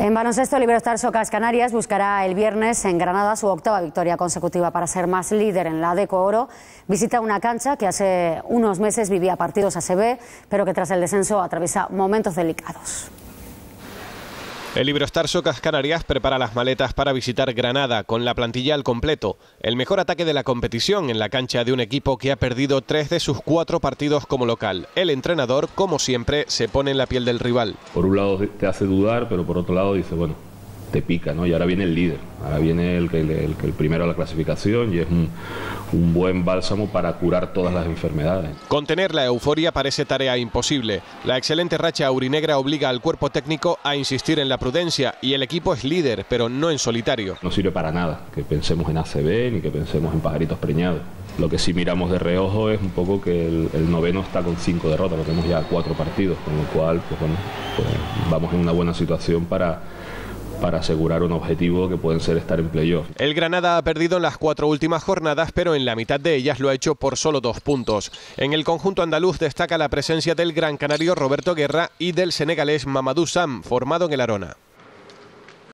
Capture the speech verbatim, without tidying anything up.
En baloncesto, el Iberostar Socas Canarias buscará el viernes en Granada su octava victoria consecutiva para ser más líder en la Adeco Oro. Visita una cancha que hace unos meses vivía partidos A C B, pero que tras el descenso atraviesa momentos delicados. El Iberostar Socas Canarias prepara las maletas para visitar Granada con la plantilla al completo. El mejor ataque de la competición en la cancha de un equipo que ha perdido tres de sus cuatro partidos como local. El entrenador, como siempre, se pone en la piel del rival. Por un lado te hace dudar, pero por otro lado dice, bueno, te pica, ¿no? Y ahora viene el líder, ahora viene el, el, el, el primero a la clasificación y es un, un buen bálsamo para curar todas las enfermedades. Contener la euforia parece tarea imposible. La excelente racha aurinegra obliga al cuerpo técnico a insistir en la prudencia y el equipo es líder, pero no en solitario. No sirve para nada que pensemos en A C B ni que pensemos en pajaritos preñados. Lo que sí miramos de reojo es un poco que el, el noveno está con cinco derrotas, lo tenemos ya cuatro partidos, con lo cual pues bueno, pues vamos en una buena situación para... para asegurar un objetivo que pueden ser estar en playoff. El Granada ha perdido en las cuatro últimas jornadas, pero en la mitad de ellas lo ha hecho por solo dos puntos. En el conjunto andaluz destaca la presencia del gran canario Roberto Guerra y del senegalés Mamadou Sam, formado en el Arona.